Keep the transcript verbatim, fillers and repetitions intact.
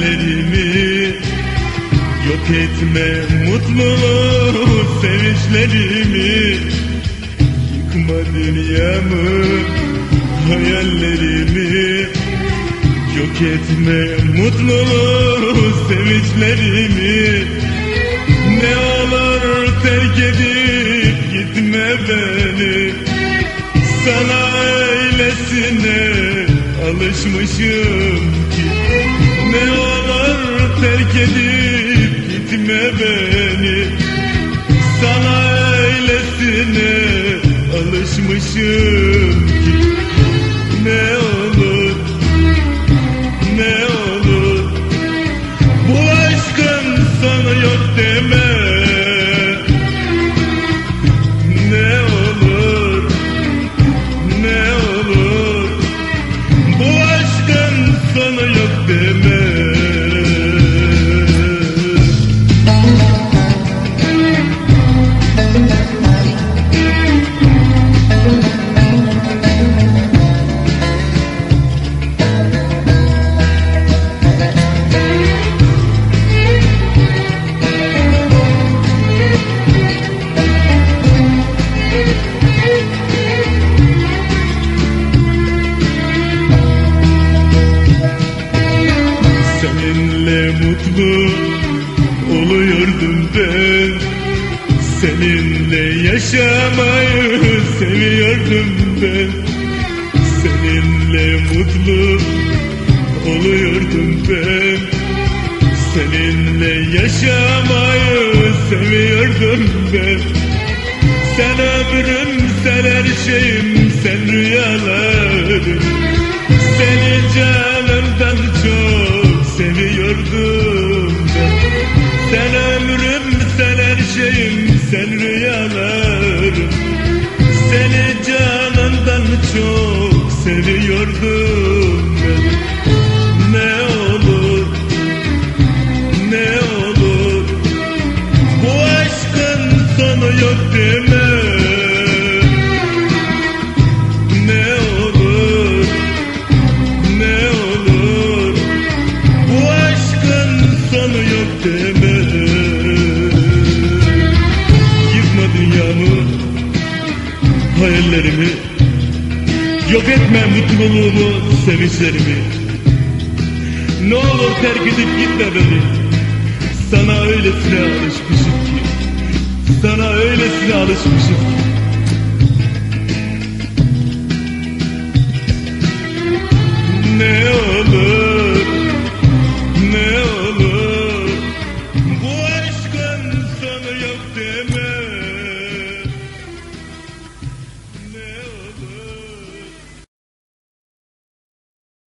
hayallerimi, yok etme mutluluğu sevinçlerimi. Yıkma dünyamı, hayallerimi, yok etme mutluluğu sevinçlerimi. Ne olur terk edip gitme beni, sana öylesine alışmışım ki. Ne olur terk edip gitme beni, sana öylesine alışmışım ki. Ne olur, ne olur, bu aşkın sonu yok deme. Ne olur, ne olur, bu aşkın sonu yok deme. Seninle mutlu oluyordum ben, seninle yaşamayı seviyordum ben. Seninle mutlu oluyordum ben, seninle yaşamayı seviyordum ben. Sen ömrüm, sen her şeyim, sen rüyalarım. Seni canımdan çok seviyordum ben. Sen ömrüm, sen her şeyim, sen rüyalarım. Seni canımdan çok seviyordum ben. Ne olur, ne olur, bu aşkın sonu yok deme. Ne olur, ne olur, bu aşkın sonu yok deme. Yıkma dünyamı, hayallerimi, yok etme mutluluğumu, sevinçlerimi. Ne olur terk edip gitme beni, sana öylesine alışmışım ki, sana öylesine alışmışım ki.